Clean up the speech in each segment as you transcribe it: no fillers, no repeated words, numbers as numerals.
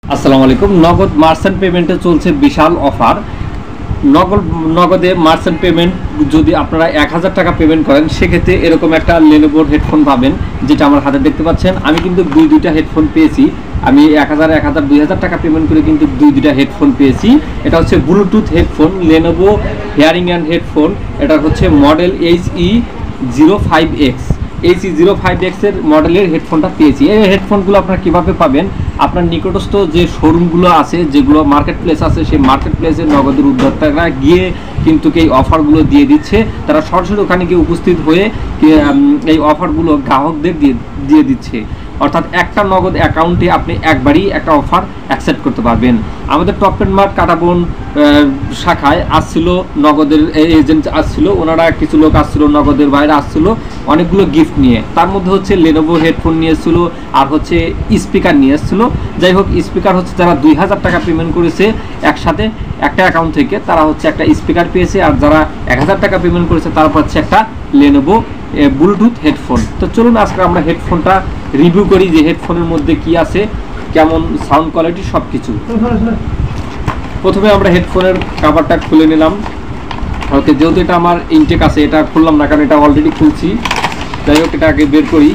আসসালামু আলাইকুম। নগদ মার্চেন্ট পেমেন্টে চলছে বিশাল অফার। নগদে মার্চেন্ট পেমেন্ট যদি আপনারা 1000 টাকা পেমেন্ট করেন সেক্ষেত্রে এরকম একটা লেনোভোর হেডফোন পাবেন, যেটা আমার হাতে দেখতে পাচ্ছেন। আমি কিন্তু দুইটা হেডফোন পেয়েছি। আমি 1000 2000 টাকা পেমেন্ট করে কিন্তু দুইটা হেডফোন পেয়েছি। এটা হচ্ছে Bluetooth headphone, Lenovo hearing and headphone. এটা হচ্ছে মডেল HE05X। HE05X এর মডেলের হেডফোনটা পেয়েছি। এই হেডফোনগুলো আপনারা কীভাবে পাবেন? আপনার নিকটস্থ যে শোরুমগুলো আছে, যেগুলো মার্কেট প্লেস আছে, সেই মার্কেট প্লেসের নগদের উদ্যোক্তারা গিয়ে কিন্তু এই অফারগুলো দিয়ে দিচ্ছে। তারা সরাসরি ওখানে গিয়ে উপস্থিত হয়ে এই অফারগুলো গ্রাহকদের দিয়ে দিচ্ছে। অর্থাৎ একটা নগদ অ্যাকাউন্টে আপনি একবারই একটা অফার অ্যাকসেপ্ট করতে পারবেন। আমাদের টপ এন্ড মার্ট কাটাবন শাখায় আসছিল, নগদের এজেন্ট আসছিল, ওনারা কিছু লোক আসছিল, নগদের বাইরে আসছিল অনেকগুলো গিফট নিয়ে। তার মধ্যে হচ্ছে লেনোভো হেডফোন নিয়ে এসেছিলো, আর হচ্ছে স্পিকার নিয়ে এসেছিলো। যাই হোক, স্পিকার হচ্ছে যারা 2000 টাকা পেমেন্ট করেছে একসাথে একটা অ্যাকাউন্ট থেকে, তারা হচ্ছে একটা স্পিকার পেয়েছে। আর যারা 1000 টাকা পেমেন্ট করেছে তারা পাচ্ছে একটা লেনোভো ব্লুটুথ হেডফোন। তো চলুন আজকে আমরা হেডফোনটা রিভিউ করি, যে হেডফোনের মধ্যে কি আছে, কেমন সাউন্ড কোয়ালিটি, সব কিছু। প্রথমে আমরা হেডফোনের কভারটা খুলে নিলাম। ওকে, যেহেতু এটা আমার ইনটেক আছে, এটা খুললাম না কারণ এটা অলরেডি খুলছি। যাই হোক, এটা আগে বের করি।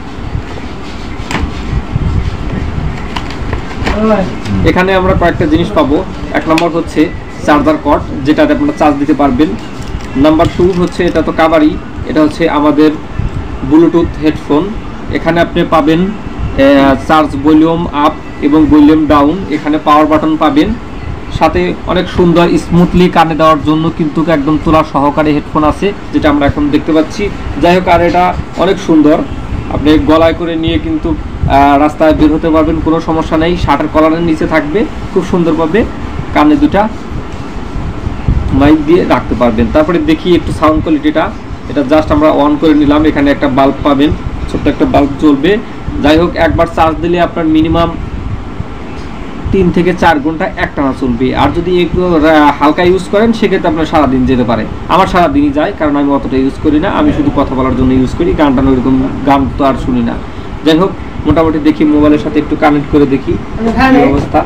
এখানে আমরা কয়েকটা জিনিস পাবো। এক নম্বর হচ্ছে চার্জার কর্ড, যেটাতে আপনারা চার্জ দিতে পারবেন। নাম্বার 2 হচ্ছে, এটা তো কাভারই, এটা হচ্ছে আমাদের ব্লুটুথ হেডফোন। এখানে আপনি পাবেন চার্জ ভলিউম আপ এবং ভলিউম ডাউন। এখানে পাওয়ার বাটন পাবেন। সাথে অনেক সুন্দর স্মুথলি কানে দেওয়ার জন্য কিন্তু একদম তোলা সহকারে হেডফোন আছে, যেটা আমরা এখন দেখতে পাচ্ছি। যাই হোক, আর এটা অনেক সুন্দর, আপনি গলায় করে নিয়ে কিন্তু রাস্তায় বের হতে পারবেন, কোনো সমস্যা নেই। শার্টের কলারের নিচে থাকবে, খুব সুন্দরভাবে কানে দুটা মাইক দিয়ে রাখতে পারবেন। তারপরে দেখি একটু সাউন্ড কোয়ালিটিটা। এটা জাস্ট আমরা অন করে নিলাম। এখানে একটা বাল্ব পাবেন, ছোট্ট একটা বাল্ব জ্বলবে। যাই হোক, একবার চার্জ দিলে আপনার মিনিমাম 3 থেকে 4 ঘন্টা একটানা চলবে। আর যদি একটু হালকা ইউজ করেন সেক্ষেত্রে আপনার সারাদিন যেতে পারে। আমার সারাদিনই যায়, কারণ আমি অতটা ইউজ করি না, আমি শুধু কথা বলার জন্য ইউজ করি। গানটা ওইরকম গান তো আর শুনি না। যাই হোক, মোটামুটি দেখি মোবাইলের সাথে একটু কানেক্ট করে দেখি কি অবস্থা।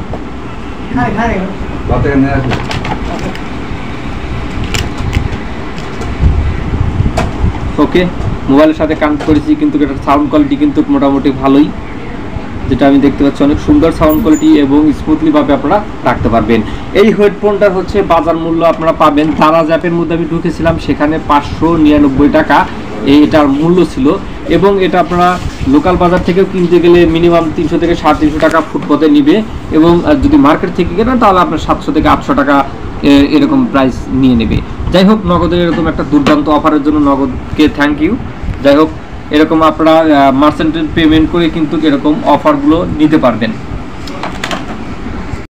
ওকে, মোবাইলের সাথে কানেক্ট করেছি, কিন্তু এটার সাউন্ড কোয়ালিটি কিন্তু মোটামুটি ভালোই, যেটা আমি দেখতে পাচ্ছি। অনেক সুন্দর সাউন্ড কোয়ালিটি এবং স্মুথলি ভাবে আপনারা রাখতে পারবেন। এই হেডফোনটার হচ্ছে বাজার মূল্য আপনারা পাবেন, দারাজ অ্যাপের মধ্যে আমি ঢুকেছিলাম, সেখানে 599 টাকা এটার মূল্য ছিল। এবং এটা আপনারা লোকাল বাজার থেকেও কিনতে গেলে মিনিমাম 300 থেকে 350 টাকা ফুটপথে নিবে। এবং যদি মার্কেট থেকে কেনেন তাহলে আপনার 700 থেকে 800 টাকা এরকম প্রাইস নিয়ে নেবে। যাই হোক, নগদের এরকম একটা দুর্দান্ত অফারের জন্য নগদকে থ্যাংক ইউ। যাই হোক, এরকম আপনারা মার্চেন্ট পেমেন্ট করে কিন্তু এরকম অফারগুলো নিতে পারবেন।